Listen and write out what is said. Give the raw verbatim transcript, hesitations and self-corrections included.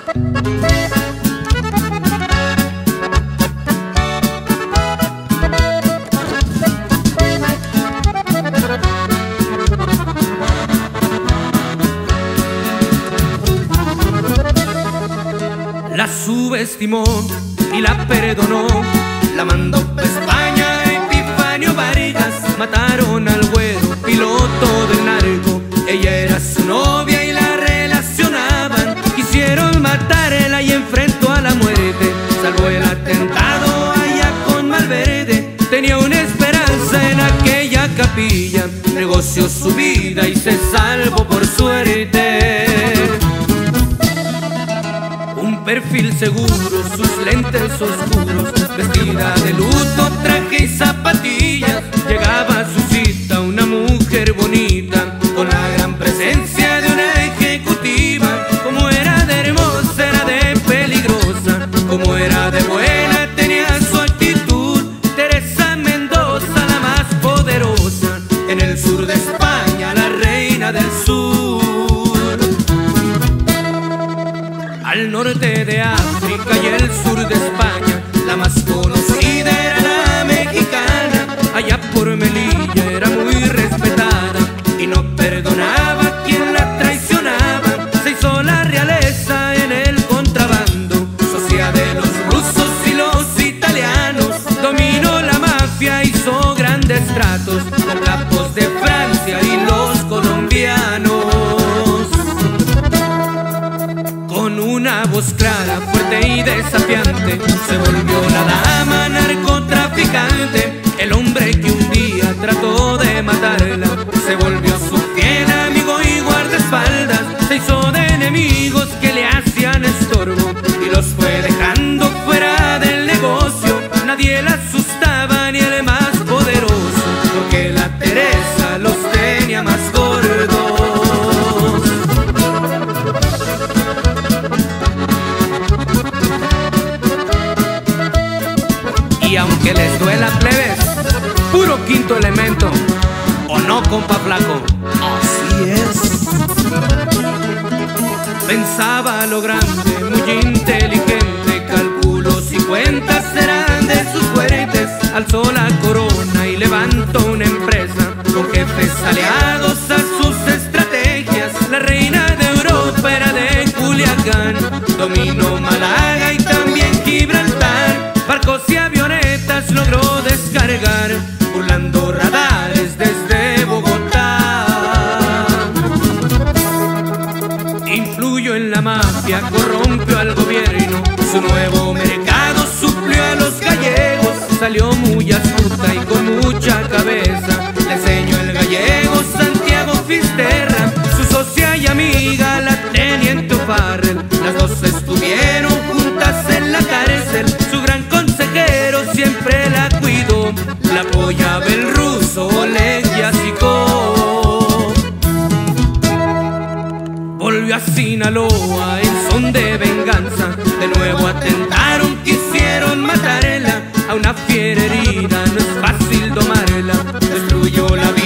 La subestimó y la perdonó, la mandó a España Epifanio Varillas. Mataron al güero, piloto del narco, ella era su novia y la relacionaban. Quisieron matarla y enfrentó a la muerte, salvó el atentado allá con Malverde. Tenía una esperanza en aquella capilla, negoció su vida y se salvó por suerte. Un perfil seguro, sus lentes oscuros, vestida de luto, traje y zapatillas. Llegaba a su cita una mujer bonita, con la gran presencia de una ejecutiva. Como era de hermosa, era de peligrosa, como era de buena, tenía su actitud. Teresa Mendoza, la más poderosa, en el sur de España, la reina del sur. Al norte de África y el sur de España, la más conocida era la mexicana. Allá por Melilla era muy respetada y no perdonaba a quien la traicionaba. Se hizo la realeza en el contrabando, socia de los rusos y los italianos. Dominó la mafia, hizo grandes tratos con capos de Francia y los colombianos. Con una voz clara, fuerte y desafiante, se volvió la dama narcotraficante. El hombre que un día trató de matarla se volvió su fiel amigo y guardaespaldas. Se hizo de enemigos que le hacían estorbo y los fue dejando fuera del negocio. Nadie la asustaba ni el más poderoso, porque la Teresa los tenía más gordos. Y aunque les duela, plebes, puro quinto elemento, ¿o no, compa flaco? Así es. Pensaba lo grande, muy inteligente, calculos y cuentas eran de sus fuertes. Alzó la corona y levantó una empresa con jefes aliados a sus estrategias. La reina de Europa era de Culiacán, dominó Málaga y también Gibraltar. Barcos y avionetas logró descargar, burlando radares desde Bogotá. Influyó en la mafia, corrompió al gobierno, su nuevo mercado suplió a los gallegos. Salió muy astuta y con mucha cabeza, le enseñó el gallego Santiago Fisterra. Su socia y amiga, la teniente O'Farrell, las dos estuvieron juntas en la cárcel. Su gran consejero siempre la cuidó, la apoyaba el ruso Oleg Yasikov. Volvió a Sinaloa en son de venganza, de nuevo atentaron, quisieron matarla. A una fiera herida no es fácil domarla, destruyó la vida